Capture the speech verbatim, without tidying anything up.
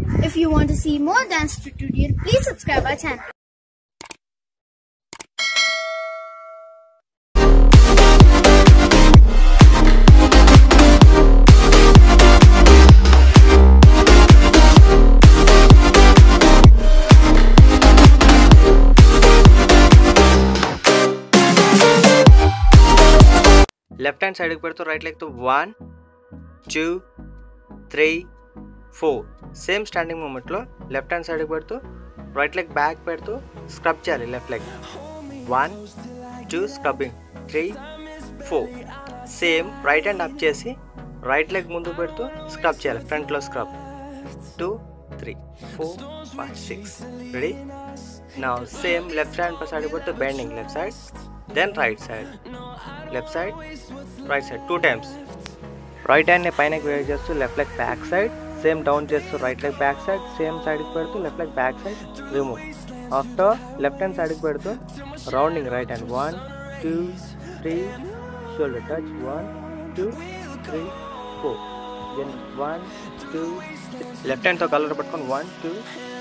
If you want to see more dance tutorial, please subscribe our channel. Left hand side पर तो right leg तो one two three four same standing మూమెంట్లో left hand సైడ్కి పెడుతూ right leg back పెడుతూ scrub చేయాలి. Left leg one two scrubbing three four. Same right hand up చేసి right leg ముందు పెడుతూ స్క్రబ్ చేయాలి. ఫ్రంట్లో scrub two three four five six. Ready? Now same left hand पर साइड పెడుతూ bending left side then right side left side right side two times. Right హ్యాండ్ని పైనకి wave చేస్తూ left leg back side same down చేస్తూ right leg back side same సైడ్కి పెడుతూ left leg back side remove. After left hand సైడ్కి పెడుతూ rounding right hand one two three shoulder touch one two three four then one two left హ్యాండ్తో collar పట్టుకొని one two